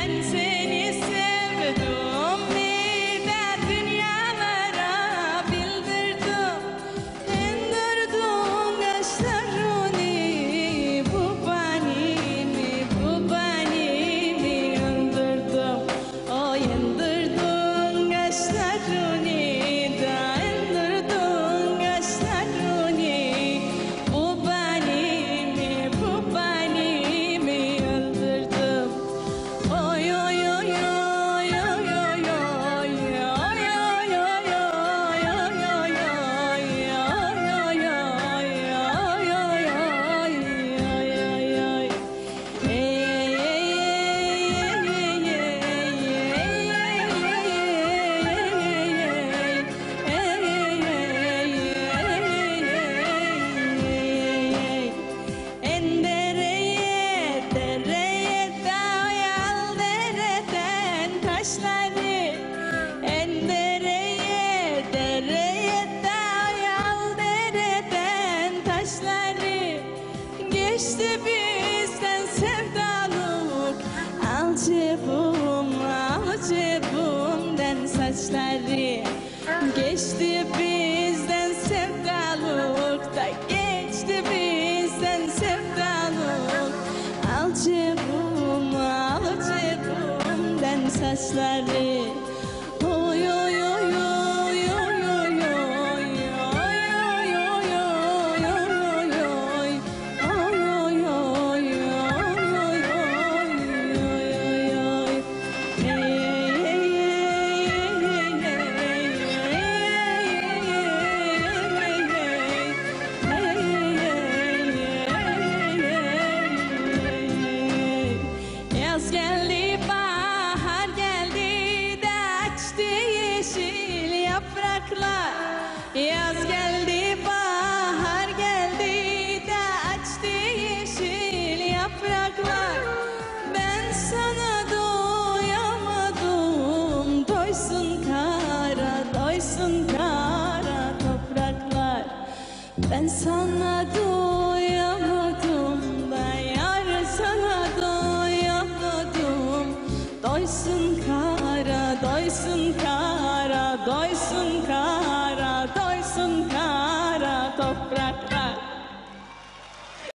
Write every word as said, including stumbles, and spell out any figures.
Geçti bizden sevdalık, al cebum, al cebumden saçları. Geçti bizden sevdalık da geçti bizden sevdalık. Al cebum, al cebumden saçları. Oy oy oy oy oy oy. Yaz geldi, bahar geldi de açtı yeşil yapraklar. Yaz geldi, bahar geldi de açtı yeşil yapraklar. Ben sana doyamadım, doysun kara, doysun kara topraklar. Ben sana doyamadım da yar sana doyamadım. Doysun kara, doysun kara, doysun kara